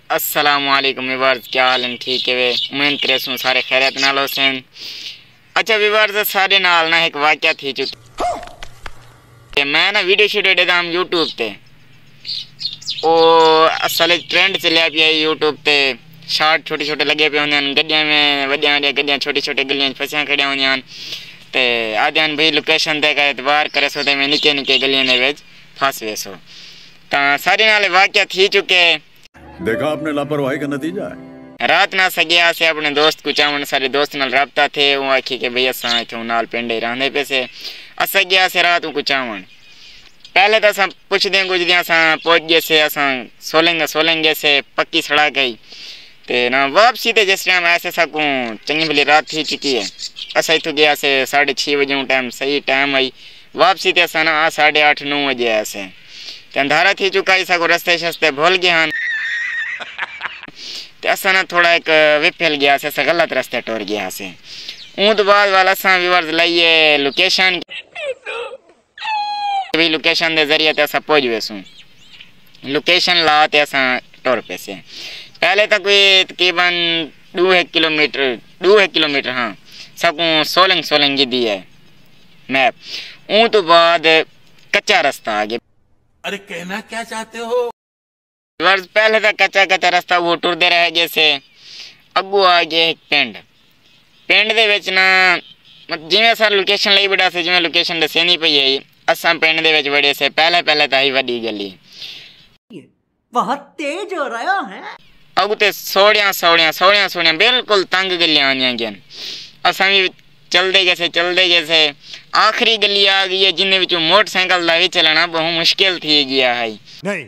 अस्सलामुअलैकुम व्यूअर्स, क्या हाल है? ठीक है वे, उम्मीद करे सो सारे खैरियत नाल होसन। अच्छा व्यूअर्स, सारे नाल ना एक वाकया थी चुकी। मैं ना वीडियो शूट देता हम यूट्यूब पे, ओ असल ट्रेंड चलिया पिया यूट्यूब पे। शॉर्ट छोटे छोटे लगे पे होंगे गड्डियां में, वड्डियां वड्डियां गड्डियां छोटी छोटे गलियां फसियां खड़ियां होंदियां ते आदि भाई लोकेशन ते का एतबार करे सो ते मैं निके निके गलियां दे विच फस वेसो। ता सारे नाल वाकया थी चुके। देखा आपने लापरवाही का नतीजा है। रात ना सगया से अपने दोस्त को चावन, सारे दोस्त नाल रबता थे। वो आखी के भई असा इथों नाल पिंडे रहंदे पे से असा गया से रात को चावन। पहले तो असा पुछदे गुजदे असा पहुंच गए से असा सोलेंगे से पक्की सड़क गई ते ना वापसी ते जिस टाइम ऐसे सकू चंगी भली रात थी चुकी है। असा इथों गया से 6:30 बजे टाइम सही टाइम आई। वापसी ते असा ना 8:30-9 बजे ऐसे ते अंधारा थी चुका। इसा को रस्ते शस्ते भूल गए हन ते असा ना थोड़ा एक विफल गया से गलत रास्ते टोर गया से। ऊद बाद वाला असा व्यूअर्स लाइए लोकेशन भी लोकेशन दे जरिए ते असा पहुंच वेसू। लोकेशन ला ते असा टोर पे से पहले तक कोई तकरीबन 2 किलोमीटर हाँ सकू सोलंग दी है मैप। ऊँ तो बाद कच्चा रास्ता आगे। अरे कहना क्या चाहते हो? पहले तक कच्चा रास्ता वो टुरदे रह गए से अगू आ गए एक पिंड दे विच ना जिवें असां लोकेशन लई बड़ा से जिवें लोकेशन दसेनी पई है असां पिंड दे विच बड़े से पहले ताई वड्डी गली बहुत तेज हो रहा है। अगू ते सोड़ियां बिल्कुल तंग गलियां आनियां गन। असां भी चलते गए से आखिरी गली आ गई है जिन्हें विचों मोटरसाइकिल दा भी चलना बहुत मुश्किल थी गया है। नहीं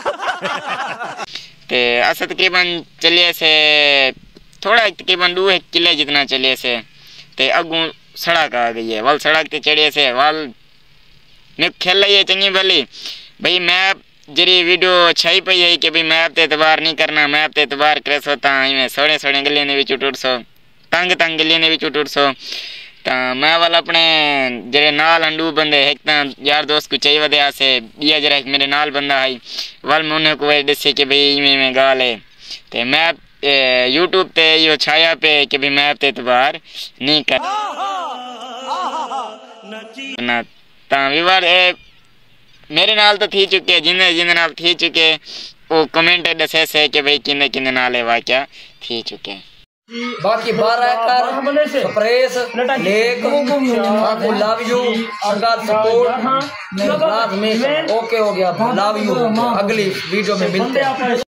ते अस तकरीबन चलिए से थोड़ा तकरीबन 2 किले जितना चलिए से ते अगू सड़क आ गई है। वल सड़क ते चढ़िए से वल मैं खेल रही चंगी भली भाई मैप जरी वीडियो छाई पई है कि भाई मैप ते एतबार नहीं करना, मैप ते एतबार करे सो ता इवें सोड़े गलियां दे विच टुर सो तंग गलियां दे विच टुर सो। ता मैं वाल अपने जरे नाल अंडू बंदे एक ता यार दोस्त को चाहिए वदे से बिया जरा एक मेरे नाल बंदा है वाल मैं उन्हें को दसे कि भाई इवें गाल है ते मैप यूट्यूब पे यो छाया पे कि भाई मैप ते एतबार नहीं कर ना। ता विवार मेरे नाल तो थी चुके जिन्हें नाल थी चुके वो कमेंट दसे से कि भाई किन्ने नाल वाकया थी चुके। बाकी 12 कर सप्रेस लेक लव यू सपोर्ट ओके हो गया। लव यू, अगली वीडियो में मिलते हैं।